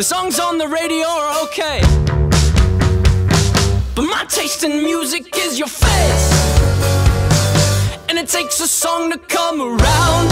The songs on the radio are okay, but my taste in music is your face. And it takes a song to come around.